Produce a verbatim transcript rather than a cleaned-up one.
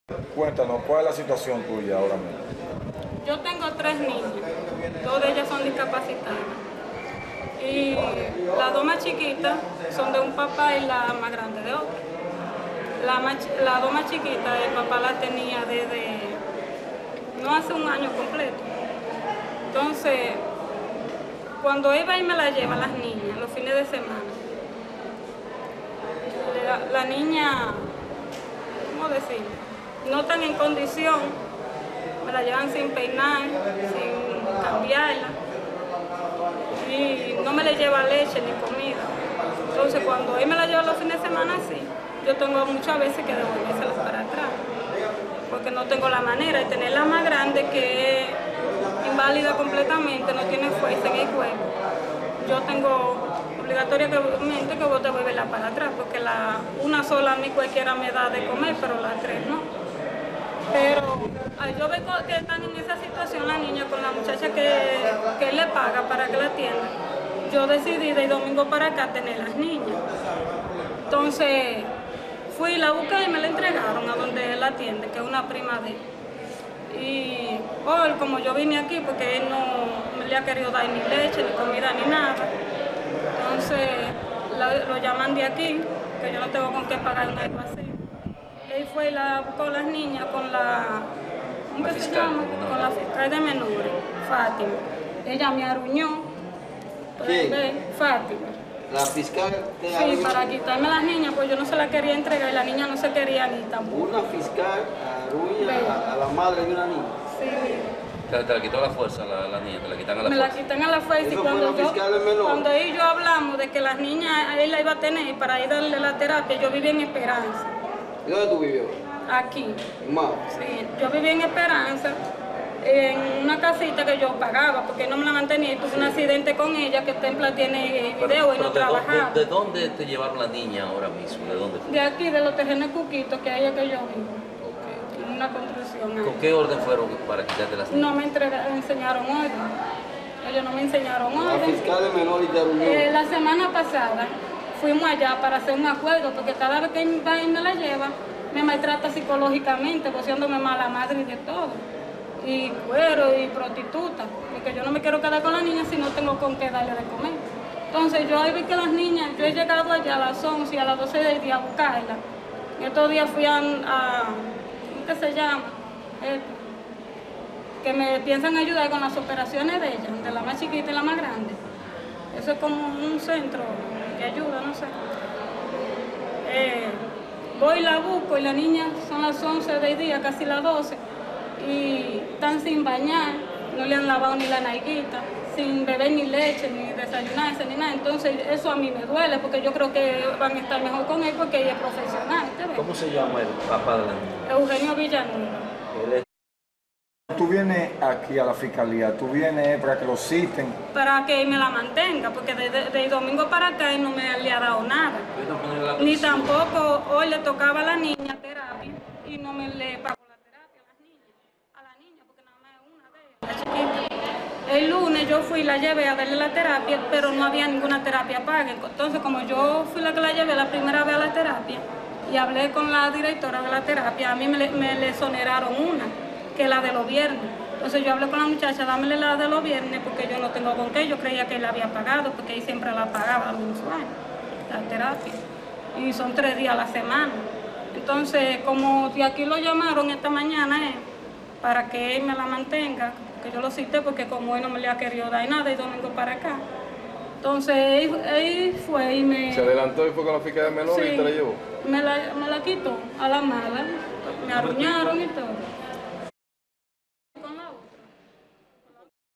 Cuéntanos, ¿cuál es la situación tuya ahora mismo? Yo tengo tres niñas, dos de ellas son discapacitadas. Y las dos más chiquitas son de un papá y la más grande de otro. La más, las dos más chiquitas, el papá la tenía desde, no hace un año completo. Entonces, cuando iba y me la lleva las niñas, los fines de semana, la, la niña, ¿cómo decir? No están en condición, me la llevan sin peinar, sin cambiarla, y no me le lleva leche ni comida. Entonces cuando él me la lleva los fines de semana, sí, yo tengo muchas veces que devolvérselas para atrás, porque no tengo la manera de tenerla más grande, que es inválida completamente, no tiene fuerza en el cuerpo. Yo tengo obligatoriamente que vos devolverla para atrás, porque la, una sola a mí cualquiera me da de comer, pero las tres no. Pero ay, yo veo que están en esa situación la niña con la muchacha que, que él le paga para que la atienda. Yo decidí de domingo para acá tener las niñas. Entonces fui, la busqué y me la entregaron a donde él atiende, que es una prima de él. Y hoy, como yo vine aquí, porque él no le ha querido dar ni leche, ni comida, ni nada, entonces la, lo llaman de aquí, que yo no tengo con qué pagar un algo así. Él fue y la buscó a las niñas con la, ¿cómo que se llama? Con la fiscal de menores, Fátima. Ella me arruñó. ¿Quién? Fátima. La fiscal te Sí, arruinó. para quitarme a las niñas, pues yo no se las quería entregar y la niña no se quería ni tampoco. Una fiscal arruina a, a la madre de una niña. Sí, Te, te la quitó a la fuerza la, la niña, te la quitan a la me fuerza. la quitan a la fuerza y Eso fue cuando la yo, fiscal de menor. cuando él y yo hablamos de que las niñas él la iba a tener para ir a darle la terapia, yo vivía en Esperanza, ¿Y dónde tú vivías? aquí. En Mao. Sí, yo vivía en Esperanza, en una casita que yo pagaba porque no me la mantenía y tuve un accidente con ella que Templa tiene Pero- video y pero no de, dó- trabajaba. de, de dónde te llevaron la niña ahora mismo? ¿De dónde fue? De aquí, de los terrenos Cuquitos, que hay que yo vivo, Okay. en una construcción ahí. ¿Con qué orden fueron para quitarte las niñas? No me entrega- enseñaron orden, ellos no me enseñaron La orden. fiscal de menor y te arruinó. Eh, la semana pasada fuimos allá para hacer un acuerdo, porque cada vez que él va y me la lleva, me maltrata psicológicamente, haciéndome mala madre y de todo. Y cuero y prostituta, porque yo no me quiero quedar con la niña si no tengo con qué darle de comer. Entonces yo ahí vi que las niñas, yo he llegado allá a las once y a las doce del día a buscarla. Y estos días fui a, a ¿cómo que se llama? Eh, que me piensan ayudar con las operaciones de ellas, de la más chiquita y la más grande. Eso es como un centro de ayuda, no sé. Eh, voy y la busco y la niña son las once del día, casi las doce, y están sin bañar, no le han lavado ni la nalguita, sin beber ni leche, ni desayunarse, ni nada. Entonces eso a mí me duele porque yo creo que van a estar mejor con él porque ella es profesional. ¿Usted ve? ¿Cómo se llama el papá de la niña? Eugenio Villanueva. Él es- Tú vienes aquí a la fiscalía, tú vienes para que lo citen. Para que él me la mantenga, porque desde de, domingo para acá él no me le ha dado nada. vino a poner la Ni presión. tampoco hoy le tocaba a la niña terapia y no me le pagó la terapia a las niñas, a la niña, porque nada más es una de ellas, la chiquita. El lunes yo fui y la llevé a darle la terapia, pero no había ninguna terapia paga. Entonces, como yo fui la que la llevé la primera vez a la terapia y hablé con la directora de la terapia, a mí me le, me le exoneraron una, que es la de los viernes. Entonces yo hablé con la muchacha, dámele la de los viernes porque yo no tengo con qué, yo creía que él la había pagado porque él siempre la pagaba mensual, la terapia. Y son tres días a la semana. Entonces, como de aquí lo llamaron esta mañana, eh, para que él me la mantenga, que yo lo cité porque como él no me le ha querido dar nada y domingo para acá. Entonces él, él fue y me... Se adelantó y fue con la fiscal de menor Sí, y te la llevó. me la, me la quitó a la mala, me arruñaron y todo.